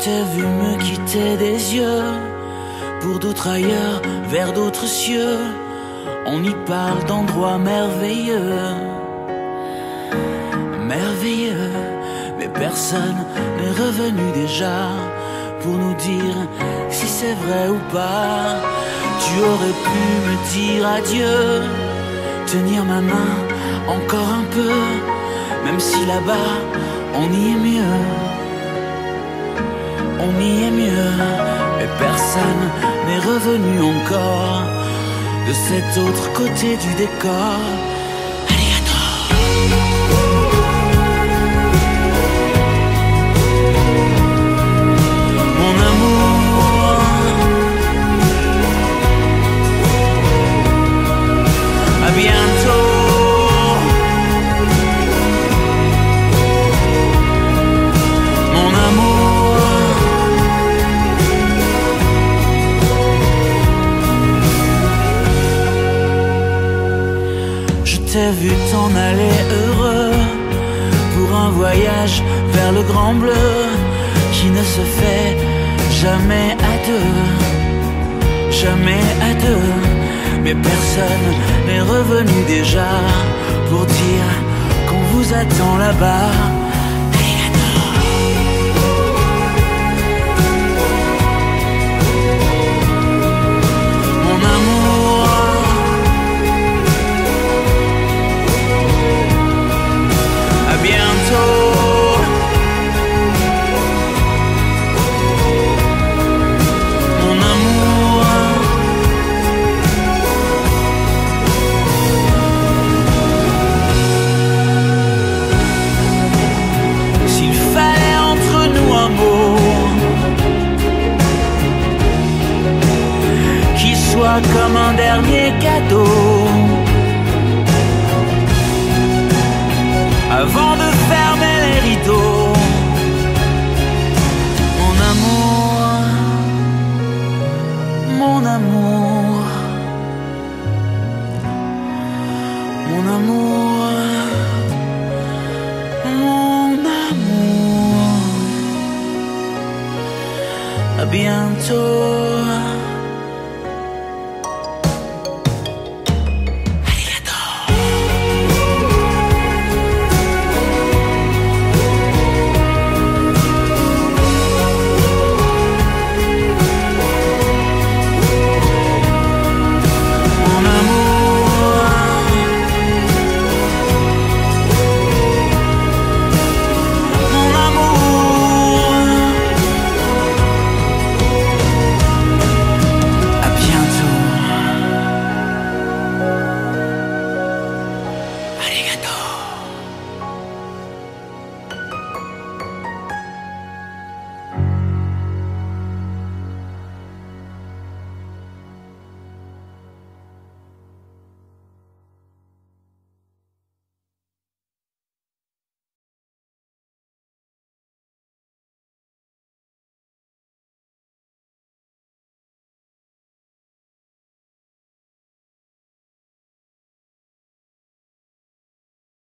t'ai vu me quitter des yeux pour d'autres ailleurs, vers d'autres cieux. On y parle d'endroits merveilleux, merveilleux. Mais personne n'est revenu déjà pour nous dire si c'est vrai ou pas. Tu aurais pu me dire adieu, tenir ma main encore un peu, même si là-bas on y est mieux. On y est mieux, mais personne n'est revenu encore de cet autre côté du décor. Mon amour, à bientôt. Mon amour, je t'ai vu t'en aller heureux pour un voyage vers le grand bleu qui ne se fait jamais à deux, jamais à deux. Mais personne n'est revenu déjà pour dire qu'on vous attend là-bas. Mon amour, à bientôt. Mon amour, s'il fallait entre nous un mot qui soit comme un dernier cadeau, avant de fermer les rideaux,